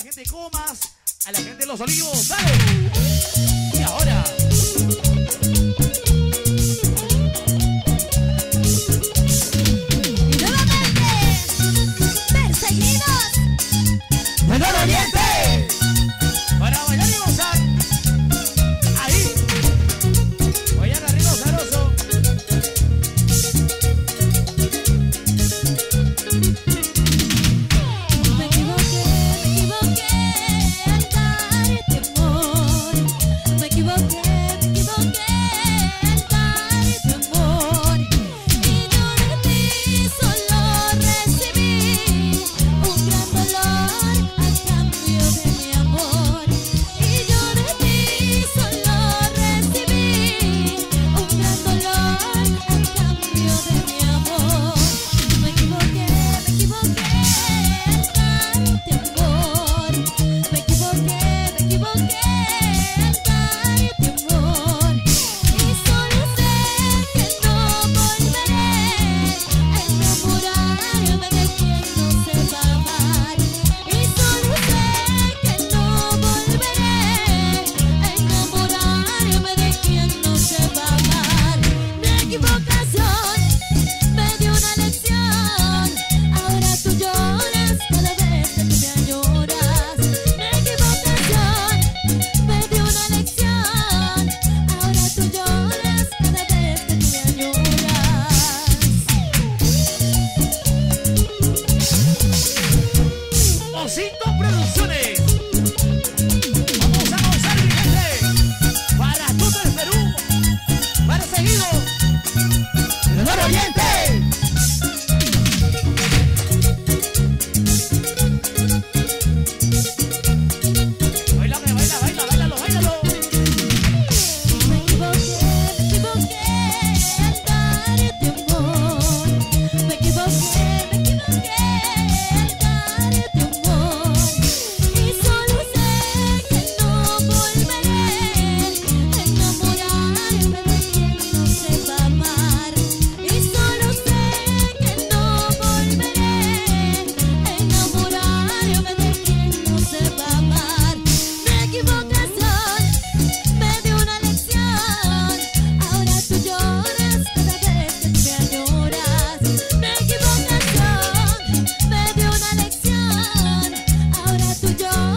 gente de Comas, a la gente de Los Olivos, ¿sale? Y ahora... Y nuevamente, perseguidos. ¡Menor Oriente! Para bailar y gozar. Ahí. Voy a arriba, Zaroso. Me equivoqué al darte amor. Me equivoqué al darte amor. Y yo de ti solo recibí un gran dolor a cambio de mi amor. Y yo de ti solo recibí un gran dolor a cambio de mi amor. Me equivoqué al darte amor. Me equivoqué al darte amor. Y solo sé que no volveré a enamorarme de quien no sepa amar. Y solo sé que no volveré a enamorarme de quien no sepa amar. Mi equivocación me dio una lección. Ahora tú lloras cada vez que tú me añoras. Mi equivocación me dio una lección. Ahora tú lloras cada vez que tú me añoras. Osito Producciones. Vamos a gozar, mi gente. Para todo el Perú. Para seguido. ¡Menor Oriente! Báilame, báilalo. Me equivoqué al darte amor. Me equivoqué al darte amor. Y solo sé que no volveré a enamorarme de quien no sepa amar. Y solo sé que no volveré a enamorarme de quien no sepa amar. Mi equivocación me dio una lección. Ahora tú lloras cada vez que tú me añoras. Mi equivocación me dio una lección. Ahora tú lloras